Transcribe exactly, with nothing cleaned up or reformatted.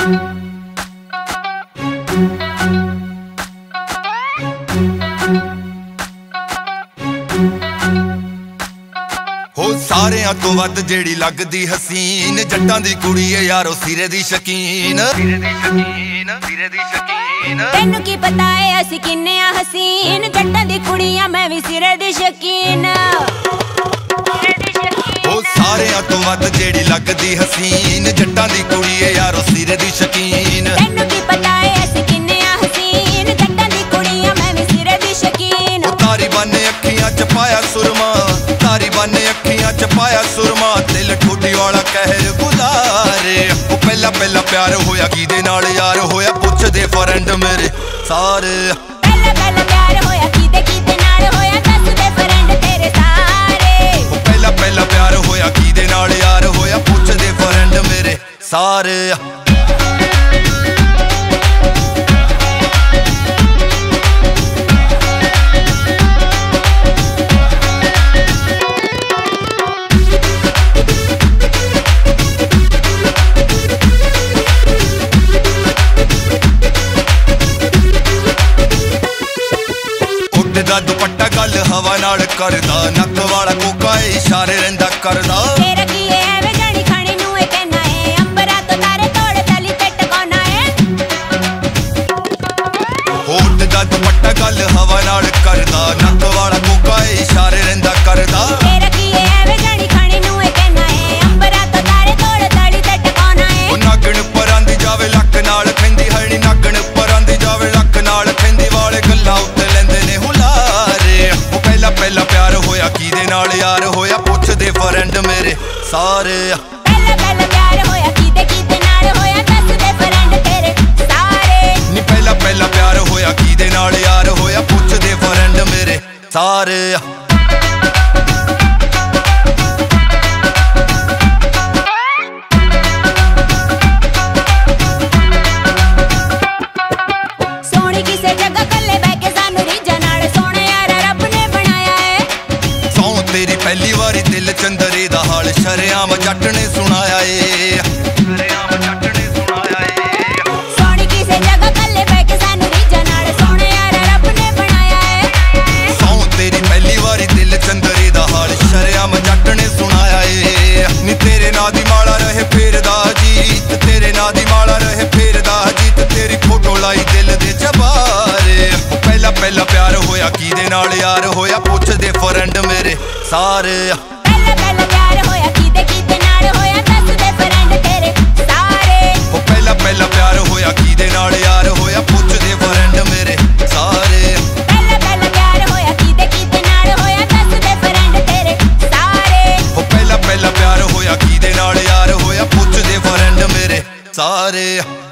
हो सारियां तो वध जेड़ी लगदी हसीन जट्टां दी कुड़ी है यारो सिरे दी शकीन। सिरे दी शकीन, सिरे दी शकीन। तैनू की पता है असी किन्ने आ हसीन, जट्टां दी कुड़ियां मैं भी सिरे दी शकीन। हो सारियां तो वध जेड़ी लगदी हसीन जट्टां दी कुड़ी है यारो सिरे दी शकीन। तैनू की पता है असी किन्ने आ हसीन, जट्टां दी कुड़ियां मैं भी सिरे दी शकीन। तारी बन्ने अखियां च पाया सुरमा, तारी बन्ने अखियां च पाया सुरमा, दिल ठोडी वाला कहर गुजारे। ओ पहला पहला प्यार होया किदे नाल यार होया पुछदे फ्रेंड मेरे सारे। पहला पहला प्यार होया किदे किदे नाल होया दसदे फ्रेंड तेरे सारे। ओ पहला पहला प्यार होया किदे नाल यार होया पुछदे फ्रेंड मेरे सारे। दा दुपट्टा गल हवा नाल करदा, नक वाला कोका इशारे रहिंदा करदा। तेरा की है एवे जानी खाने नू ए कहना है, अंबरा तो तारे तोड़ तली ते टकाना है। होठ दा दुपट्टा गल हवा नाल करदा, नक वाला कोका इशारे रहिंदा करदा। तेरा की है एवे जानी खाने नू ए कहना है, अंबरा तो तारे तोड़ तली ते टकाना है। ओ नागण परांदी जावे लक नाल खैंदी हणी, नागण परांदी जावे लक नाल खैंदी वाले गल्लां उत्ते लैंदे ने पहला प्यार होया किदे नाल यार होया पुछदे फ्रेंड मेरे सारे। पहला पहला प्यार होया किदे किदे नाल होया दसदे फ्रेंड तेरे सारे। नी पहला पहला प्यार होया किदे नाल यार होया पुछदे फ्रेंड मेरे सारे। सोनी किसे जगह कल्ले बैठ के सानू रीझां नाल सोने यार रब ने तेरी पहली वारी दिल चंदरे दा हाल शरेआम जट ने सुनाया ए। शरेआम जट ने सुनाया ए। सोनी किसे जगह कल्ले बैठ के सानू रीझां नाल सोने यार रब ने बनाया है। सौ तेरी पहली वारी दिल चंदरे दा हाल शरेआम जट ने सुनाया ए। नी तेरे नां दी माला रहे फेरदा जीत, तेरे नां दी माला रहे फेरदा जीत, तेरी फोटो लाई दिल दे चबारे। पहला पहला प्यार होया किदे नाल यार होया पुछदे फ्रेंड मेरे सारे। पहला पहला प्यार होया किदे किदे नाल होया दसदे फ्रेंड तेरे सारे। ओ पहला पहला प्यार होया किदे नाल यार होया पुछदे फ्रेंड मेरे सारे। पहला पहला प्यार होया किदे किदे नाल होया दसदे फ्रेंड तेरे सारे। ओ पहला पहला प्यार होया किदे नाल यार होया पुछदे फ्रेंड मेरे सारे।